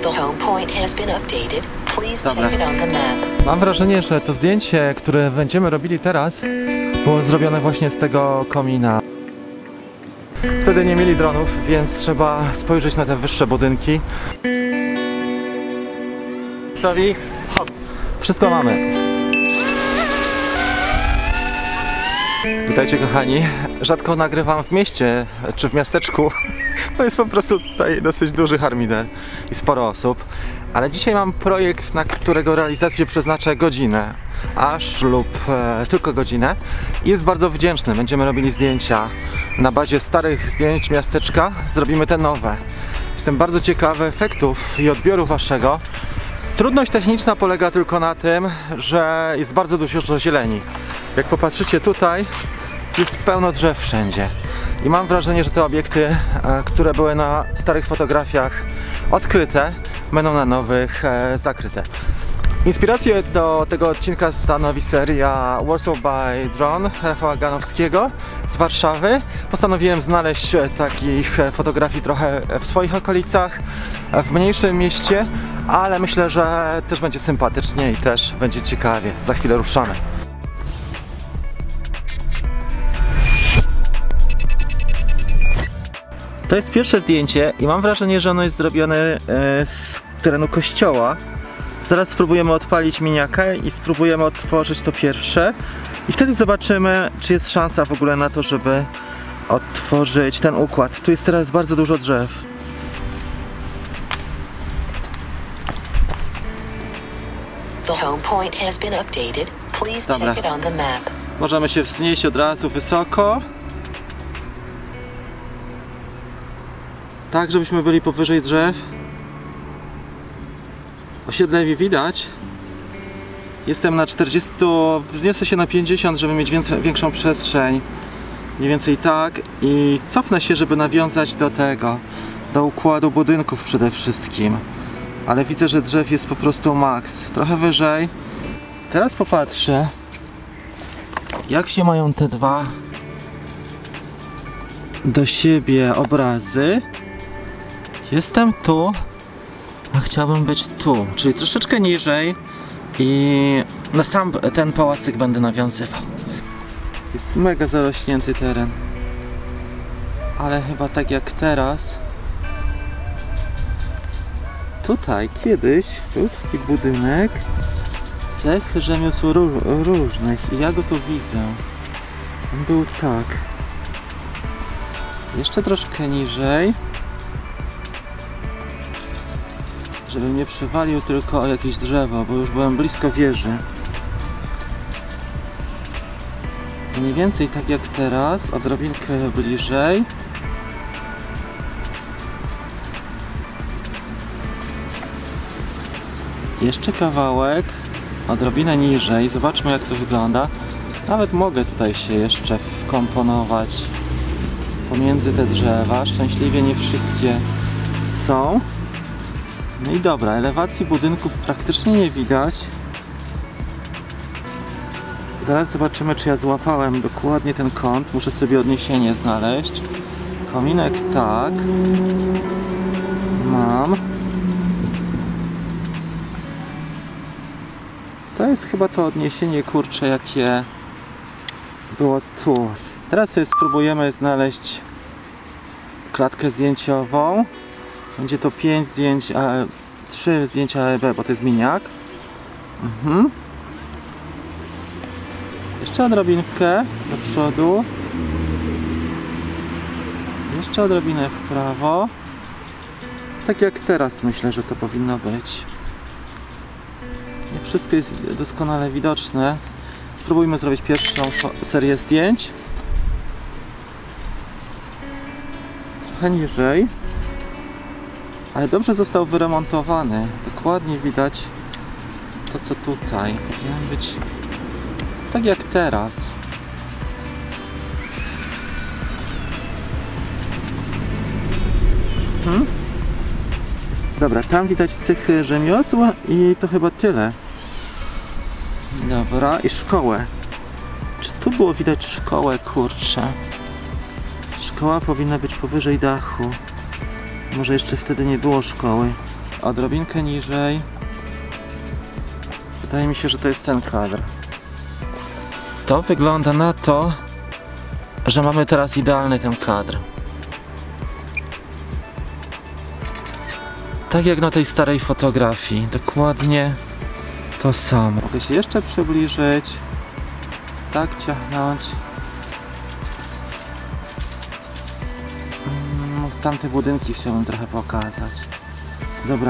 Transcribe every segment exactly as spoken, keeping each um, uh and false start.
Dobra. Mam wrażenie, że to zdjęcie, które będziemy robili teraz, było zrobione właśnie z tego komina. Wtedy nie mieli dronów, więc trzeba spojrzeć na te wyższe budynki. Gotowi? Hop. Wszystko mamy. Witajcie kochani. Rzadko nagrywam w mieście czy w miasteczku. To jest po prostu tutaj dosyć duży harmider i sporo osób. Ale dzisiaj mam projekt, na którego realizację przeznaczę godzinę, aż lub e, tylko godzinę. I jest bardzo wdzięczny. Będziemy robili zdjęcia na bazie starych zdjęć miasteczka. Zrobimy te nowe. Jestem bardzo ciekawy efektów i odbioru waszego. Trudność techniczna polega tylko na tym, że jest bardzo dużo zieleni. Jak popatrzycie tutaj, jest pełno drzew wszędzie. I mam wrażenie, że te obiekty, które były na starych fotografiach odkryte, będą na nowych zakryte. Inspirację do tego odcinka stanowi seria Warsaw by Drone Rafała Ganowskiego z Warszawy. Postanowiłem znaleźć takich fotografii trochę w swoich okolicach, w mniejszym mieście, ale myślę, że też będzie sympatycznie i też będzie ciekawie. Za chwilę ruszamy. To jest pierwsze zdjęcie i mam wrażenie, że ono jest zrobione z terenu kościoła. Zaraz spróbujemy odpalić miniakę i spróbujemy odtworzyć to pierwsze. I wtedy zobaczymy, czy jest szansa w ogóle na to, żeby odtworzyć ten układ. Tu jest teraz bardzo dużo drzew. Dobra. Możemy się wznieść od razu wysoko. Tak, żebyśmy byli powyżej drzew. Osiedle widać. Jestem na czterdzieści, wzniosę się na pięćdziesiąt, żeby mieć więcej, większą przestrzeń. Mniej więcej tak. I cofnę się, żeby nawiązać do tego, do układu budynków przede wszystkim. Ale widzę, że drzew jest po prostu maks. Trochę wyżej. Teraz popatrzę, jak się mają te dwa do siebie obrazy. Jestem tu, a chciałbym być tu, czyli troszeczkę niżej i na sam ten pałacyk będę nawiązywał. Jest mega zarośnięty teren, ale chyba tak jak teraz. Tutaj kiedyś był taki budynek cech rzemiosł róż różnych i ja go tu widzę. On był tak. Jeszcze troszkę niżej. Żebym nie przywalił tylko o jakieś drzewo, bo już byłem blisko wieży. Mniej więcej tak jak teraz, odrobinkę bliżej. Jeszcze kawałek, odrobinę niżej. Zobaczmy, jak to wygląda. Nawet mogę tutaj się jeszcze wkomponować pomiędzy te drzewa. Szczęśliwie nie wszystkie są. No i dobra, elewacji budynków praktycznie nie widać. Zaraz zobaczymy, czy ja złapałem dokładnie ten kąt. Muszę sobie odniesienie znaleźć. Kominek tak. Mam. To jest chyba to odniesienie, kurcze, jakie było tu. Teraz sobie spróbujemy znaleźć klatkę zdjęciową. Będzie to pięć zdjęć, a trzy zdjęcia A E B, bo to jest miniak. Mhm. Jeszcze odrobinkę do przodu. Jeszcze odrobinę w prawo. Tak jak teraz myślę, że to powinno być. Nie wszystko jest doskonale widoczne. Spróbujmy zrobić pierwszą serię zdjęć. Trochę niżej. Ale dobrze został wyremontowany. Dokładnie widać to, co tutaj. Powinien być tak jak teraz. Hmm? Dobra, tam widać cechy rzemiosła i to chyba tyle. Dobra, i szkołę. Czy tu było widać szkołę, kurczę? Szkoła powinna być powyżej dachu. Może jeszcze wtedy nie było szkoły. odrobinkę niżej. Wydaje mi się, że to jest ten kadr. To wygląda na to, że mamy teraz idealny ten kadr. Tak jak na tej starej fotografii, dokładnie to samo. Mogę się jeszcze przybliżyć, tak ciachnąć. Mm, tamte budynki chciałbym trochę pokazać. Dobra,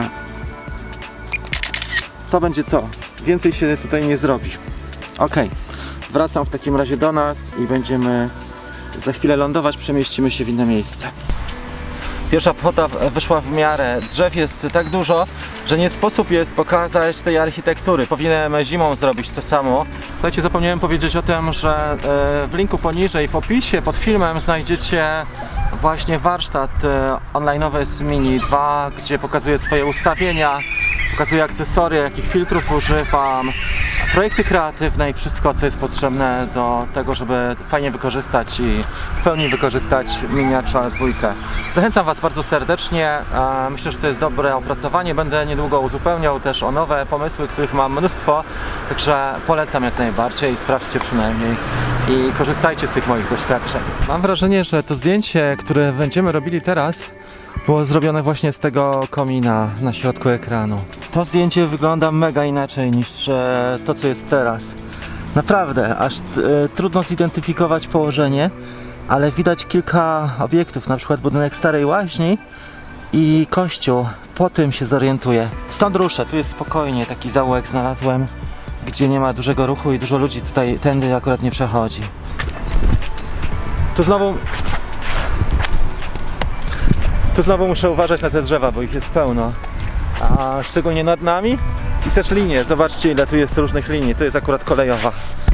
to będzie to. Więcej się tutaj nie zrobi. Ok, wracam w takim razie do nas i będziemy za chwilę lądować, przemieścimy się w inne miejsce. Pierwsza fota wyszła w miarę. Drzew jest tak dużo, że nie sposób jest pokazać tej architektury. Powinienem zimą zrobić to samo. Słuchajcie, zapomniałem powiedzieć o tym, że w linku poniżej, w opisie pod filmem znajdziecie właśnie warsztat online'owy z Mini dwa, gdzie pokazuję swoje ustawienia, pokazuję akcesoria, jakich filtrów używam, projekty kreatywne i wszystko, co jest potrzebne do tego, żeby fajnie wykorzystać i w pełni wykorzystać Miniacza dwójkę. Zachęcam Was bardzo serdecznie. Myślę, że to jest dobre opracowanie. Będę niedługo uzupełniał też o nowe pomysły, których mam mnóstwo, także polecam jak najbardziej. Sprawdźcie przynajmniej i korzystajcie z tych moich doświadczeń. Mam wrażenie, że to zdjęcie, które będziemy robili teraz, było zrobione właśnie z tego komina na środku ekranu. To zdjęcie wygląda mega inaczej niż e, to, co jest teraz. Naprawdę, aż e, trudno zidentyfikować położenie, ale widać kilka obiektów, na przykład budynek Starej Łaźni i kościół. Po tym się zorientuję. Stąd ruszę, tu jest spokojnie, taki zaułek znalazłem, gdzie nie ma dużego ruchu i dużo ludzi tutaj tędy akurat nie przechodzi. Tu znowu... Tu znowu muszę uważać na te drzewa, bo ich jest pełno. A szczególnie nad nami i też linie. Zobaczcie, ile tu jest różnych linii. Tu jest akurat kolejowa.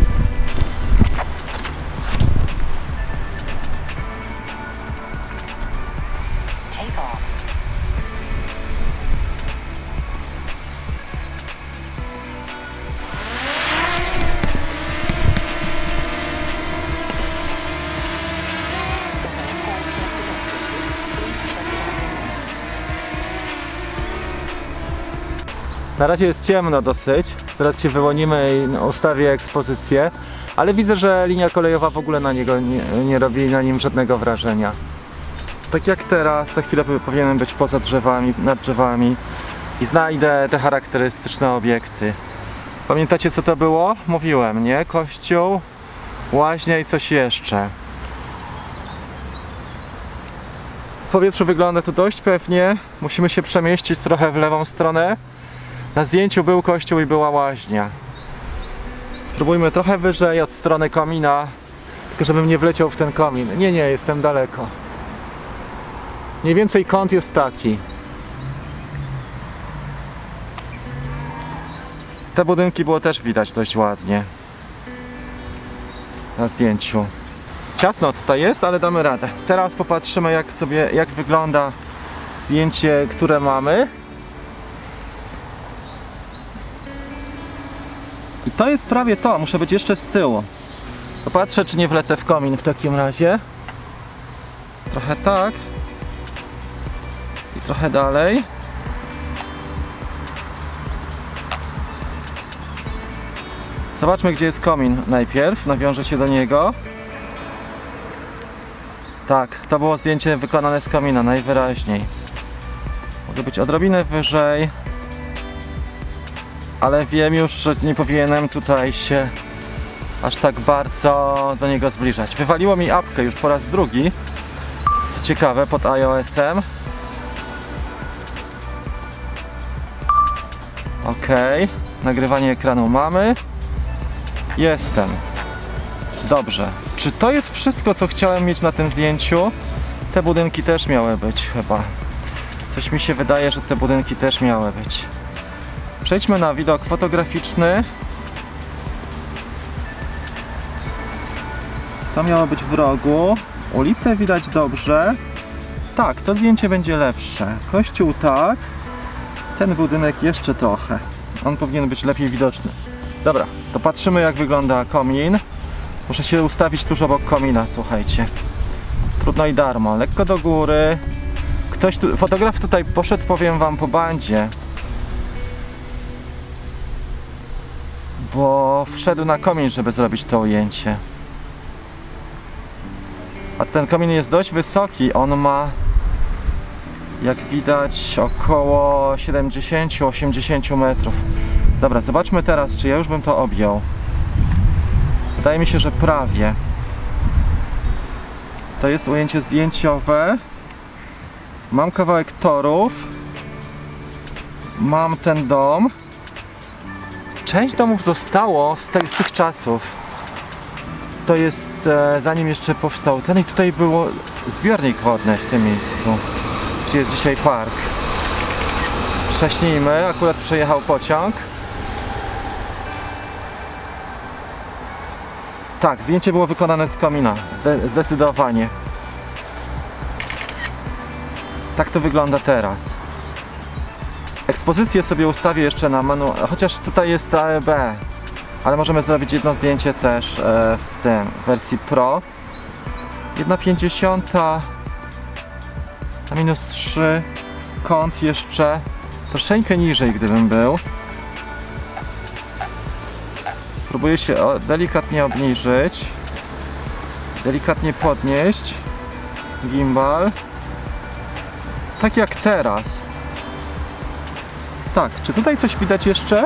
Na razie jest ciemno dosyć, zaraz się wyłonimy i ustawię ekspozycję, ale widzę, że linia kolejowa w ogóle na niego nie, nie robi na nim żadnego wrażenia. Tak jak teraz, za chwilę powinienem być poza drzewami, nad drzewami i znajdę te charakterystyczne obiekty. Pamiętacie, co to było? Mówiłem, nie? Kościół, łaźnia i coś jeszcze. W powietrzu wygląda to dość pewnie, musimy się przemieścić trochę w lewą stronę. Na zdjęciu był kościół i była łaźnia. Spróbujmy trochę wyżej od strony komina, tylko żebym nie wleciał w ten komin. Nie, nie, jestem daleko. Mniej więcej kąt jest taki. Te budynki było też widać dość ładnie na zdjęciu. Ciasno tutaj jest, ale damy radę. Teraz popatrzymy, jak sobie, jak wygląda zdjęcie, które mamy. I to jest prawie to, muszę być jeszcze z tyłu. Popatrzę, czy nie wlecę w komin w takim razie. Trochę tak. I trochę dalej. Zobaczmy, gdzie jest komin najpierw, nawiążę się do niego. Tak, to było zdjęcie wykonane z komina, najwyraźniej. Mogę być odrobinę wyżej. Ale wiem już, że nie powinienem tutaj się aż tak bardzo do niego zbliżać. Wywaliło mi apkę już po raz drugi. Co ciekawe, pod iOS-em. Ok, nagrywanie ekranu mamy. Jestem. Dobrze. Czy to jest wszystko, co chciałem mieć na tym zdjęciu? Te budynki też miały być chyba. Coś mi się wydaje, że te budynki też miały być. Przejdźmy na widok fotograficzny. To miało być w rogu. Ulicę widać dobrze. Tak, to zdjęcie będzie lepsze. Kościół tak. Ten budynek jeszcze trochę. On powinien być lepiej widoczny. Dobra, to patrzymy, jak wygląda komin. Muszę się ustawić tuż obok komina, słuchajcie. Trudno i darmo. Lekko do góry. Ktoś tu, fotograf tutaj poszedł, powiem wam, po bandzie. Bo wszedł na komin, żeby zrobić to ujęcie. A ten komin jest dość wysoki, on ma, jak widać, około siedemdziesiąt do osiemdziesięciu metrów. Dobra, zobaczmy teraz, czy ja już bym to objął. Wydaje mi się, że prawie. To jest ujęcie zdjęciowe. Mam kawałek torów. Mam ten dom. Część domów zostało z, tej, z tych czasów. To jest e, zanim jeszcze powstał ten, i tutaj było zbiornik wodny w tym miejscu, gdzie jest dzisiaj park. Wcześniejmy, akurat przejechał pociąg. Tak, zdjęcie było wykonane z komina, Zde zdecydowanie. Tak to wygląda teraz. Ekspozycję sobie ustawię jeszcze na menu, chociaż tutaj jest A E B, ale możemy zrobić jedno zdjęcie też e, w tym, w wersji Pro. jedna pięćdziesiąta na minus trzy, kąt jeszcze troszeczkę niżej, gdybym był. Spróbuję się o, delikatnie obniżyć, delikatnie podnieść gimbal, tak jak teraz. Tak, czy tutaj coś widać jeszcze?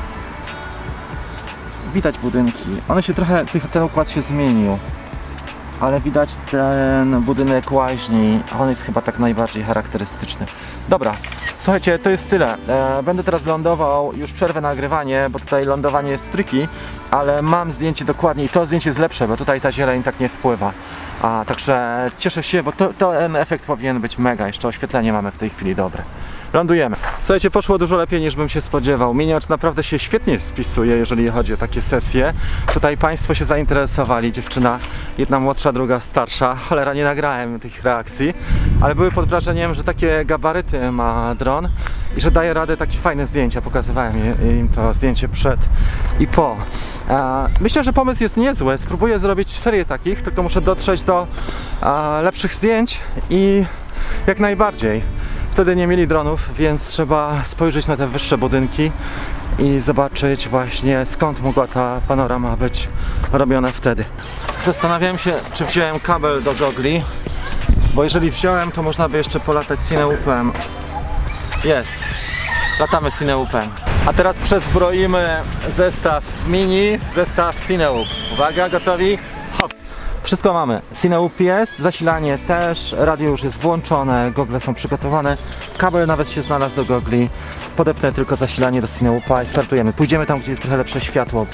Widać budynki. One się trochę, ten układ się zmienił. Ale widać ten budynek łaźni. On jest chyba tak najbardziej charakterystyczny. Dobra, słuchajcie, to jest tyle. E, będę teraz lądował, już przerwę nagrywanie, bo tutaj lądowanie jest tricky, ale mam zdjęcie dokładnie i to zdjęcie jest lepsze, bo tutaj ta zieleń tak nie wpływa. A, także cieszę się, bo to, to ten efekt powinien być mega. Jeszcze oświetlenie mamy w tej chwili dobre. Lądujemy. Słuchajcie, poszło dużo lepiej, niż bym się spodziewał. Miniacz naprawdę się świetnie spisuje, jeżeli chodzi o takie sesje. Tutaj Państwo się zainteresowali, dziewczyna jedna młodsza, druga starsza. Cholera, nie nagrałem tych reakcji, ale były pod wrażeniem, że takie gabaryty ma dron i że daje radę takie fajne zdjęcia. Pokazywałem im to zdjęcie przed i po. Myślę, że pomysł jest niezły. Spróbuję zrobić serię takich, tylko muszę dotrzeć do lepszych zdjęć i jak najbardziej. Wtedy nie mieli dronów, więc trzeba spojrzeć na te wyższe budynki i zobaczyć właśnie, skąd mogła ta panorama być robiona wtedy. Zastanawiałem się, czy wziąłem kabel do gogli, bo jeżeli wziąłem, to można by jeszcze polatać Cineupem. Jest, latamy Cineupem. A teraz przezbroimy zestaw mini w zestaw Cineup. Uwaga, gotowi? Hop! Wszystko mamy. Cineup jest, zasilanie też, radio już jest włączone, gogle są przygotowane, kabel nawet się znalazł do gogli. Podepnę tylko zasilanie do Cineupa i startujemy. Pójdziemy tam, gdzie jest trochę lepsze światło.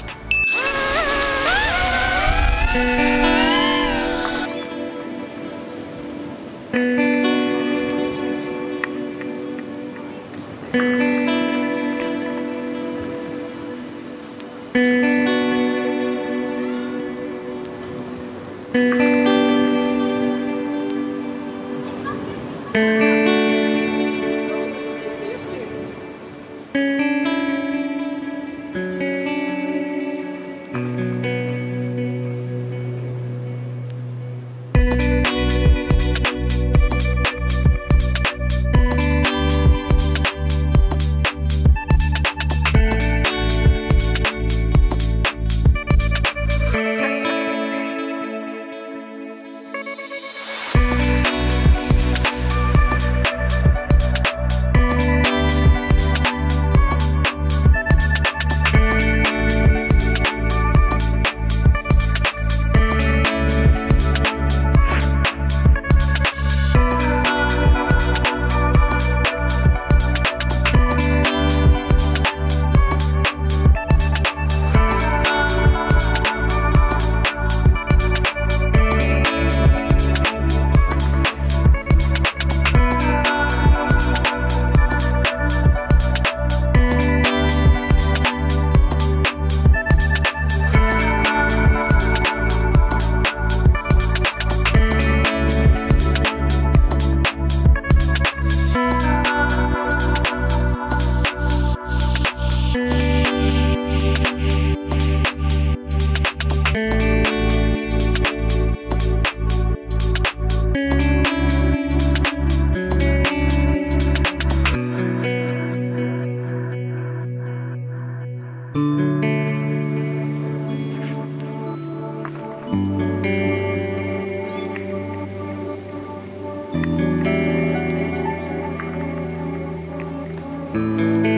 Thank